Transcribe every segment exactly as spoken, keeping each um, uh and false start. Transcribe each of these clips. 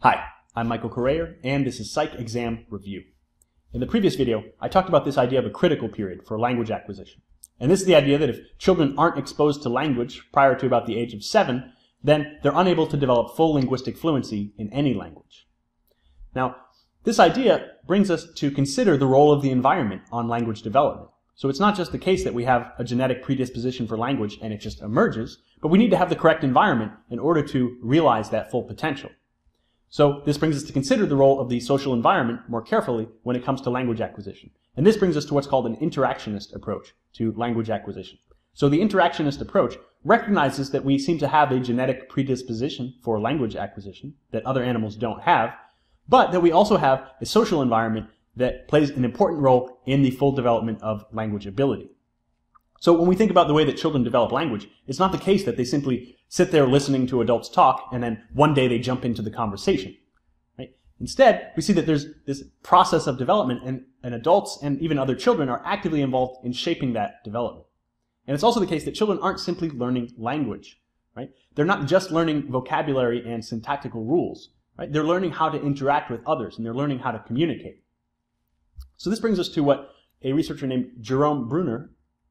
Hi, I'm Michael Correa, and this is Psych Exam Review. In the previous video, I talked about this idea of a critical period for language acquisition. And this is the idea that if children aren't exposed to language prior to about the age of seven, then they're unable to develop full linguistic fluency in any language. Now, this idea brings us to consider the role of the environment on language development. So it's not just the case that we have a genetic predisposition for language and it just emerges, but we need to have the correct environment in order to realize that full potential. So this brings us to consider the role of the social environment more carefully when it comes to language acquisition. And this brings us to what's called an interactionist approach to language acquisition. So the interactionist approach recognizes that we seem to have a genetic predisposition for language acquisition that other animals don't have, but that we also have a social environment that plays an important role in the full development of language ability. So when we think about the way that children develop language, it's not the case that they simply sit there listening to adults talk and then one day they jump into the conversation. Right? Instead, we see that there's this process of development, and, and adults and even other children are actively involved in shaping that development. And it's also the case that children aren't simply learning language. Right? They're not just learning vocabulary and syntactical rules. Right? They're learning how to interact with others, and they're learning how to communicate. So this brings us to what a researcher named Jerome Bruner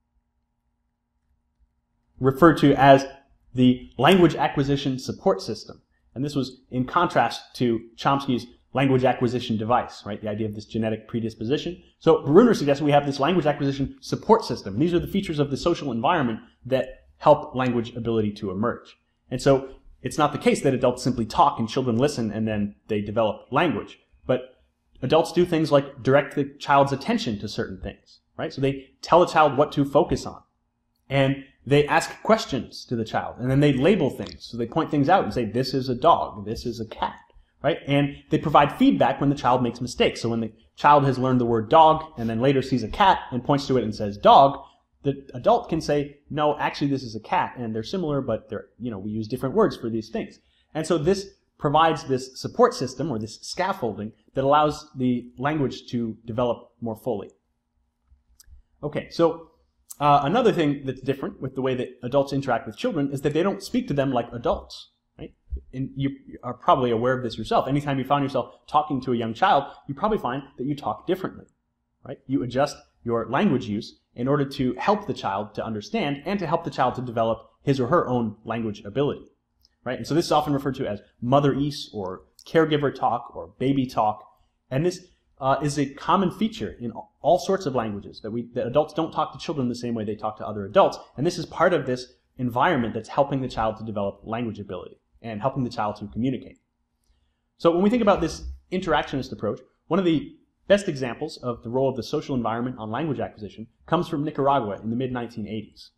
referred to as the language acquisition support system. And this was in contrast to Chomsky's language acquisition device, right? The idea of this genetic predisposition. So Bruner suggests we have this language acquisition support system. And these are the features of the social environment that help language ability to emerge. And so it's not the case that adults simply talk and children listen and then they develop language. But adults do things like direct the child's attention to certain things, right? So they tell a child what to focus on. And they ask questions to the child, and then they label things. So they point things out and say, this is a dog, this is a cat, right? And they provide feedback when the child makes mistakes. So when the child has learned the word dog and then later sees a cat and points to it and says dog, the adult can say, no, actually this is a cat, and they're similar, but they're, you know, we use different words for these things. And so this provides this support system, or this scaffolding, that allows the language to develop more fully. Okay, so Uh, another thing that's different with the way that adults interact with children is that they don't speak to them like adults, right? And you are probably aware of this yourself. Anytime you found yourself talking to a young child, you probably find that you talk differently, right? You adjust your language use in order to help the child to understand and to help the child to develop his or her own language ability, right? And so this is often referred to as motherese or caregiver talk or baby talk. And this Uh, is a common feature in all sorts of languages, that we that adults don't talk to children the same way they talk to other adults, and this is part of this environment that's helping the child to develop language ability and helping the child to communicate. So when we think about this interactionist approach, one of the best examples of the role of the social environment on language acquisition comes from Nicaragua in the mid nineteen eighties.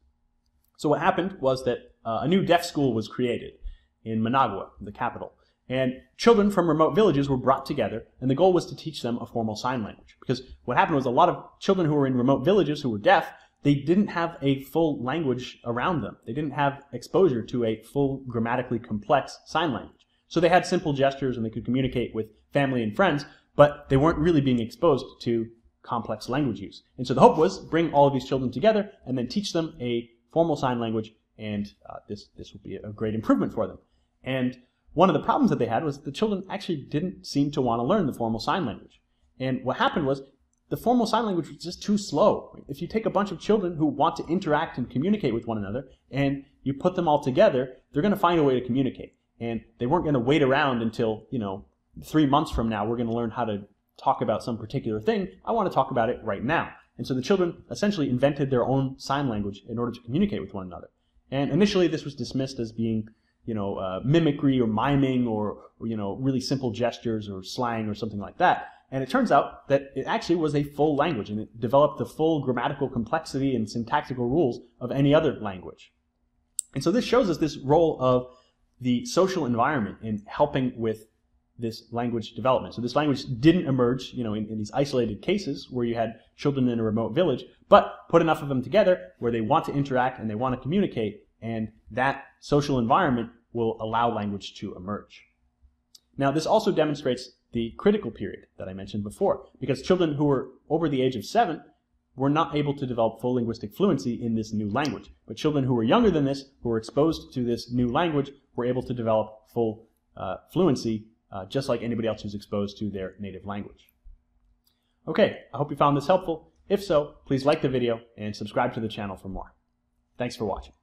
So what happened was that uh, a new deaf school was created in Managua, the capital. And children from remote villages were brought together, and the goal was to teach them a formal sign language. Because what happened was a lot of children who were in remote villages who were deaf, they didn't have a full language around them. They didn't have exposure to a full grammatically complex sign language. So they had simple gestures and they could communicate with family and friends, but they weren't really being exposed to complex language use. And so the hope was bring all of these children together and then teach them a formal sign language, and uh, this, this would be a great improvement for them. And one of the problems that they had was that the children actually didn't seem to want to learn the formal sign language. And what happened was the formal sign language was just too slow. If you take a bunch of children who want to interact and communicate with one another and you put them all together, they're going to find a way to communicate. And they weren't going to wait around until, you know, three months from now we're going to learn how to talk about some particular thing. I want to talk about it right now. And so the children essentially invented their own sign language in order to communicate with one another. And initially this was dismissed as being you know, uh, mimicry or miming or, or, you know, really simple gestures or slang or something like that. And it turns out that it actually was a full language, and it developed the full grammatical complexity and syntactical rules of any other language. And so this shows us this role of the social environment in helping with this language development. So this language didn't emerge, you know, in, in these isolated cases where you had children in a remote village, but put enough of them together where they want to interact and they want to communicate, and that social environment will allow language to emerge. Now, this also demonstrates the critical period that I mentioned before, because children who were over the age of seven were not able to develop full linguistic fluency in this new language. But children who were younger than this, who were exposed to this new language, were able to develop full uh, fluency uh, just like anybody else who's exposed to their native language. Okay, I hope you found this helpful. If so, please like the video and subscribe to the channel for more. Thanks for watching.